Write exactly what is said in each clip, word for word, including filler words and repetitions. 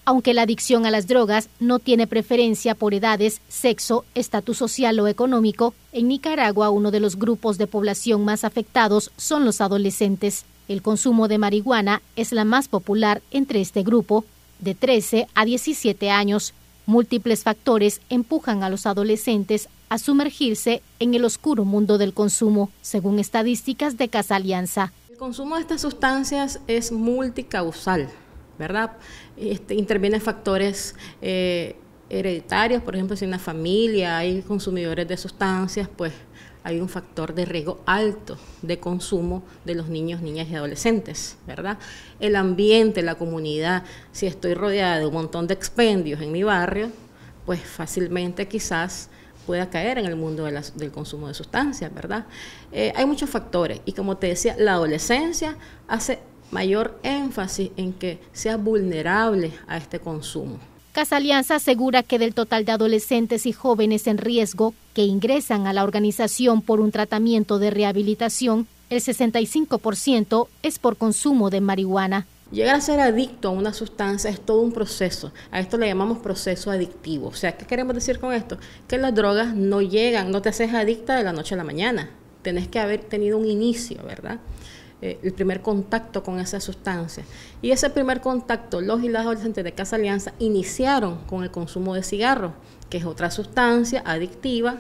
Aunque la adicción a las drogas no tiene preferencia por edades, sexo, estatus social o económico, en Nicaragua uno de los grupos de población más afectados son los adolescentes. El consumo de marihuana es la más popular entre este grupo, de trece a diecisiete años. Múltiples factores empujan a los adolescentes a sumergirse en el oscuro mundo del consumo, según estadísticas de Casa Alianza. El consumo de estas sustancias es multicausal, ¿verdad? Este, intervienen factores eh, hereditarios, por ejemplo, si en una familia hay consumidores de sustancias, pues hay un factor de riesgo alto de consumo de los niños, niñas y adolescentes, ¿verdad? El ambiente, la comunidad, si estoy rodeada de un montón de expendios en mi barrio, pues fácilmente quizás pueda caer en el mundo de las, del consumo de sustancias, ¿verdad? Eh, hay muchos factores y como te decía, la adolescencia hace mayor énfasis en que sea vulnerable a este consumo. Casa Alianza asegura que del total de adolescentes y jóvenes en riesgo que ingresan a la organización por un tratamiento de rehabilitación, el sesenta y cinco por ciento es por consumo de marihuana. Llegar a ser adicto a una sustancia es todo un proceso. A esto le llamamos proceso adictivo. O sea, ¿qué queremos decir con esto? Que las drogas no llegan, no te haces adicta de la noche a la mañana. Tenés que haber tenido un inicio, ¿verdad? Eh, el primer contacto con esa sustancia. Y ese primer contacto, los y las adolescentes de Casa Alianza iniciaron con el consumo de cigarros, que es otra sustancia adictiva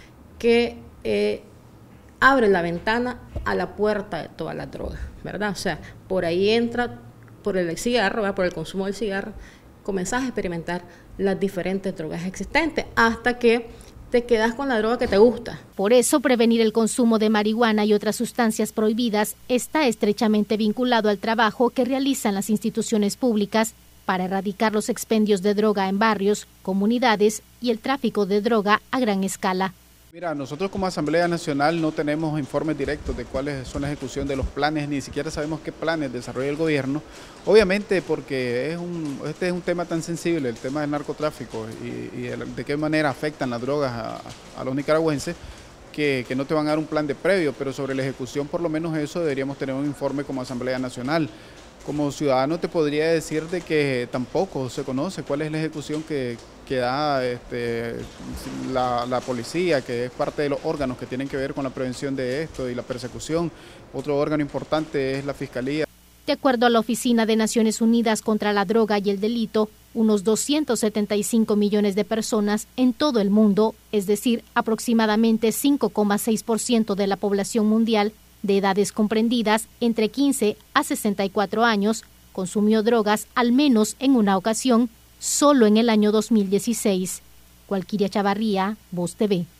que eh, abre la ventana a la puerta de todas las drogas, ¿verdad? O sea, por ahí entra, por el cigarro, ¿verdad? Por el consumo del cigarro, comenzás a experimentar las diferentes drogas existentes hasta que te quedas con la droga que te gusta. Por eso, prevenir el consumo de marihuana y otras sustancias prohibidas está estrechamente vinculado al trabajo que realizan las instituciones públicas para erradicar los expendios de droga en barrios, comunidades y el tráfico de droga a gran escala. Mira, nosotros como Asamblea Nacional no tenemos informes directos de cuáles son la ejecución de los planes, ni siquiera sabemos qué planes desarrolla el gobierno, obviamente porque es un, este es un tema tan sensible, el tema del narcotráfico y, y el, de qué manera afectan las drogas a, a los nicaragüenses, que, que no te van a dar un plan de previo, pero sobre la ejecución por lo menos eso deberíamos tener un informe como Asamblea Nacional. Como ciudadano te podría decir de que tampoco se conoce cuál es la ejecución que, que da este, la, la policía, que es parte de los órganos que tienen que ver con la prevención de esto y la persecución. Otro órgano importante es la Fiscalía. De acuerdo a la Oficina de Naciones Unidas contra la Droga y el Delito, unos doscientos setenta y cinco millones de personas en todo el mundo, es decir, aproximadamente cinco coma seis por ciento de la población mundial, de edades comprendidas entre quince a sesenta y cuatro años, consumió drogas al menos en una ocasión, solo en el año dos mil dieciséis. Walquiria Chavarría, Voz T V.